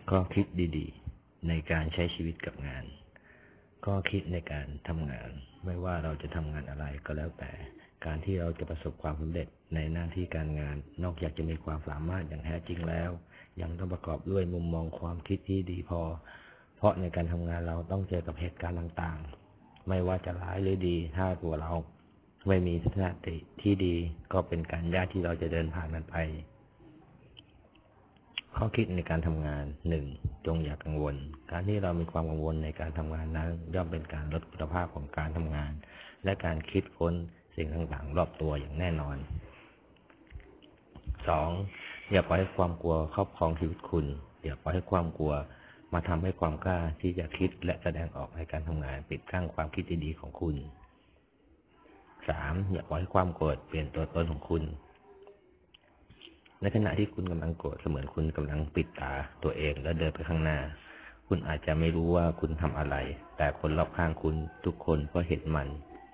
ก็คิดดีๆในการใช้ชีวิตกับงานก็คิดในการทำงานไม่ว่าเราจะทำงานอะไรก็แล้วแต่การที่เราจะประสบความสำเร็จในหน้าที่การงานนอกจากจะมีความสามารถอย่างแท้จริงแล้วยังต้องประกอบด้วยมุมมองความคิดที่ดีพอเพราะในการทำงานเราต้องเจอกับเหตุการณ์ต่างๆไม่ว่าจะร้ายหรือดีถ้าตัวเราไม่มีทัศนคติที่ดีก็เป็นการยากที่เราจะเดินผ่านมันไปข้อคิดในการทำงาน 1. จงอย่ากังวลการที่เรามีความกังวลในการทำงานนั้นย่อมเป็นการลดคุณภาพของการทำงานและการคิดค้นสิ่งต่างๆรอบตัวอย่างแน่นอน 2. อย่าปล่อยให้ความกลัวครอบครองชีวิตคุณอย่าปล่อยให้ความกลัวมาทำให้ความกล้าที่จะคิดและแสดงออกในการทำงานปิดกั้นความคิดดีๆของคุณ 3. อย่าปล่อยให้ความโกรธเปลี่ยนตัวตนของคุณในขณะที่คุณกำลังโกรธเสมือนคุณกำลังปิดตาตัวเองและเดินไปข้างหน้าคุณอาจจะไม่รู้ว่าคุณทำอะไรแต่คนรอบข้างคุณทุกคนก็เห็นมัน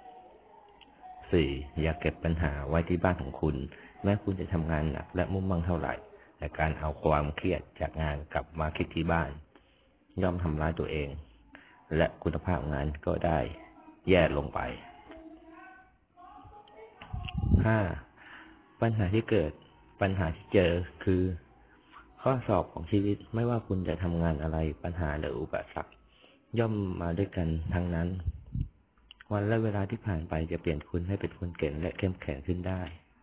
4. อย่าเก็บปัญหาไว้ที่บ้านของคุณแม้คุณจะทำงานหนักและมุ่งมั่นเท่าไหร่แต่การเอาความเครียดจากงานกลับมาคิดที่บ้านย่อมทำร้ายตัวเองและคุณภาพงานก็ได้แย่ลงไป 5. ปัญหาที่เจอคือข้อสอบของชีวิตไม่ว่าคุณจะทำงานอะไรปัญหาหรืออุปสรรคย่อมมาด้วยกันทั้งนั้นวันและเวลาที่ผ่านไปจะเปลี่ยนคุณให้เป็นคนเก่งและเข้มแข็งขึ้นได้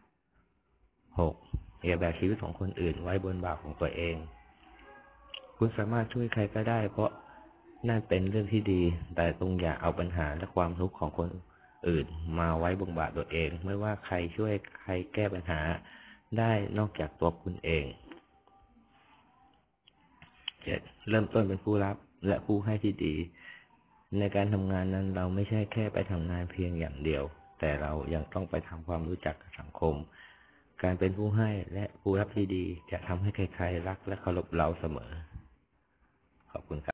6. อย่าแบกชีวิตของคนอื่นไว้บนบ่าของตัวเองคุณสามารถช่วยใครก็ได้เพราะนั่นเป็นเรื่องที่ดีแต่อย่าเอาปัญหาและความทุกข์ของคนอื่นมาไว้บนบ่าตัวเองไม่ว่าใครช่วยใครแก้ปัญหาได้นอกจากตัวคุณเอง 7. เริ่มต้นเป็นผู้รับและผู้ให้ที่ดีในการทำงานนั้นเราไม่ใช่แค่ไปทำงานเพียงอย่างเดียวแต่เรายังต้องไปทำความรู้จักกับสังคมการเป็นผู้ให้และผู้รับที่ดีจะทำให้ใครๆรักและเคารพเราเสมอขอบคุณครับ